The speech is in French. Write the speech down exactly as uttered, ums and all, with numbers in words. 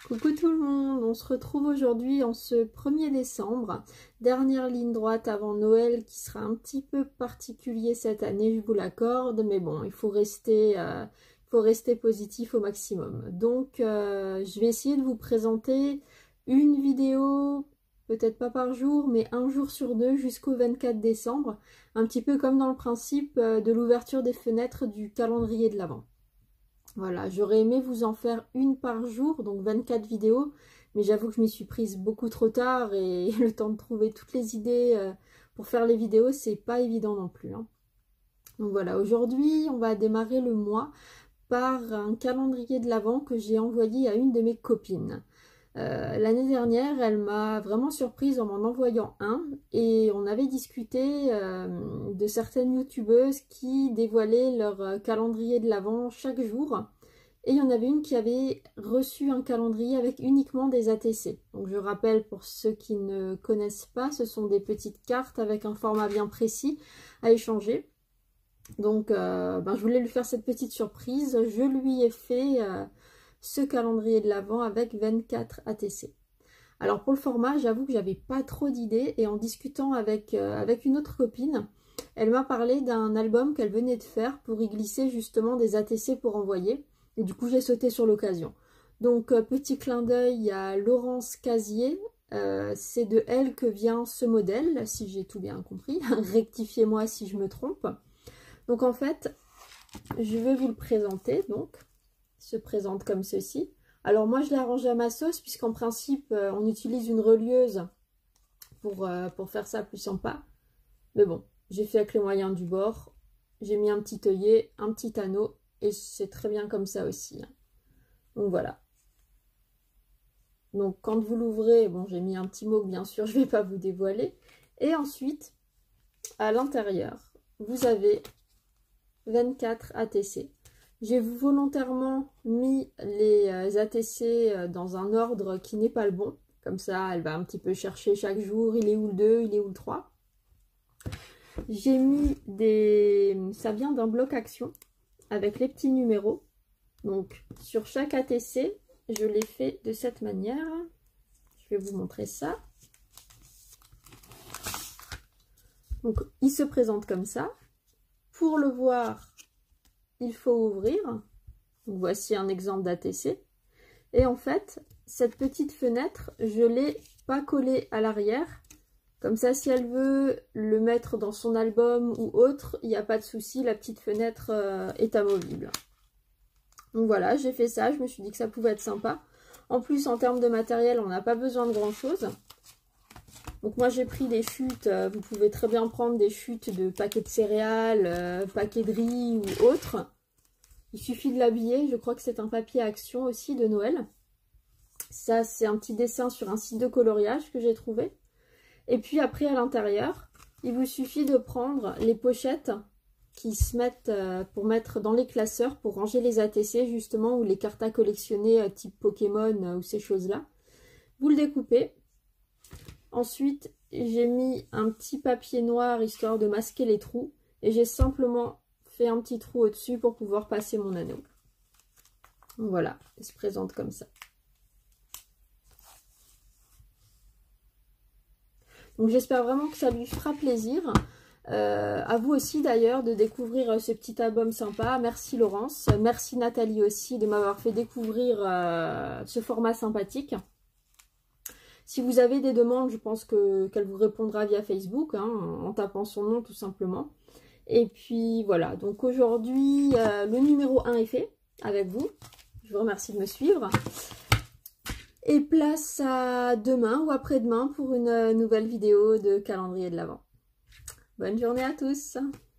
Coucou tout le monde, on se retrouve aujourd'hui en ce premier décembre, dernière ligne droite avant Noël qui sera un petit peu particulier cette année, je vous l'accorde, mais bon, il faut rester, euh, il faut rester positif au maximum. Donc euh, je vais essayer de vous présenter une vidéo, peut-être pas par jour, mais un jour sur deux jusqu'au vingt-quatre décembre, un petit peu comme dans le principe de l'ouverture des fenêtres du calendrier de l'Avent. Voilà, j'aurais aimé vous en faire une par jour, donc vingt-quatre vidéos, mais j'avoue que je m'y suis prise beaucoup trop tard et le temps de trouver toutes les idées pour faire les vidéos, c'est pas évident non plus, hein. Donc voilà, aujourd'hui, on va démarrer le mois par un calendrier de l'Avent que j'ai envoyé à une de mes copines. Euh, l'année dernière, elle m'a vraiment surprise en m'en envoyant un et on avait discuté euh, de certaines youtubeuses qui dévoilaient leur calendrier de l'Avent chaque jour. Et il y en avait une qui avait reçu un calendrier avec uniquement des A T C. Donc je rappelle pour ceux qui ne connaissent pas, ce sont des petites cartes avec un format bien précis à échanger. Donc euh, ben, je voulais lui faire cette petite surprise. Je lui ai fait euh, ce calendrier de l'Avent avec vingt-quatre A T C. Alors pour le format, j'avoue que j'avais pas trop d'idées et en discutant avec, euh, avec une autre copine, elle m'a parlé d'un album qu'elle venait de faire pour y glisser justement des A T C pour envoyer. Et du coup, j'ai sauté sur l'occasion. Donc, euh, petit clin d'œil à Laurence Casier. Euh, c'est de elle que vient ce modèle, si j'ai tout bien compris. Rectifiez-moi si je me trompe. Donc, en fait, je vais vous le présenter. Donc, il se présente comme ceci. Alors, moi, je l'ai arrangé à ma sauce, puisqu'en principe, euh, on utilise une relieuse pour, euh, pour faire ça plus sympa. Mais bon, j'ai fait avec les moyens du bord. J'ai mis un petit œillet, un petit anneau. Et c'est très bien comme ça aussi. Donc voilà. Donc quand vous l'ouvrez, bon j'ai mis un petit mot que bien sûr je ne vais pas vous dévoiler. Et ensuite, à l'intérieur, vous avez vingt-quatre A T C. J'ai volontairement mis les A T C dans un ordre qui n'est pas le bon. Comme ça, elle va un petit peu chercher chaque jour, il est où le deux, il est où le trois. J'ai mis des... ça vient d'un bloc action avec les petits numéros. Donc sur chaque A T C, je l'ai fait de cette manière. Je vais vous montrer ça. Donc il se présente comme ça. Pour le voir, il faut ouvrir. Donc, voici un exemple d'A T C. Et en fait, cette petite fenêtre, je ne l'ai pas collée à l'arrière. Comme ça, si elle veut le mettre dans son album ou autre, il n'y a pas de souci, la petite fenêtre euh, est amovible. Donc voilà, j'ai fait ça, je me suis dit que ça pouvait être sympa. En plus, en termes de matériel, on n'a pas besoin de grand chose. Donc moi, j'ai pris des chutes, euh, vous pouvez très bien prendre des chutes de paquets de céréales, euh, paquets de riz ou autre. Il suffit de l'habiller, je crois que c'est un papier à action aussi de Noël. Ça, c'est un petit dessin sur un site de coloriage que j'ai trouvé. Et puis après, à l'intérieur, il vous suffit de prendre les pochettes qui se mettent pour mettre dans les classeurs, pour ranger les A T C justement, ou les cartes à collectionner type Pokémon ou ces choses-là. Vous le découpez. Ensuite, j'ai mis un petit papier noir histoire de masquer les trous. Et j'ai simplement fait un petit trou au-dessus pour pouvoir passer mon anneau. Voilà, il se présente comme ça. Donc j'espère vraiment que ça lui fera plaisir. Euh, à vous aussi d'ailleurs de découvrir ce petit album sympa. Merci Laurence. Merci Nathalie aussi de m'avoir fait découvrir euh, ce format sympathique. Si vous avez des demandes, je pense que qu'elle vous répondra via Facebook, hein, en tapant son nom tout simplement. Et puis voilà, donc aujourd'hui euh, le numéro un est fait avec vous. Je vous remercie de me suivre. Et place à demain ou après-demain pour une nouvelle vidéo de calendrier de l'Avent. Bonne journée à tous!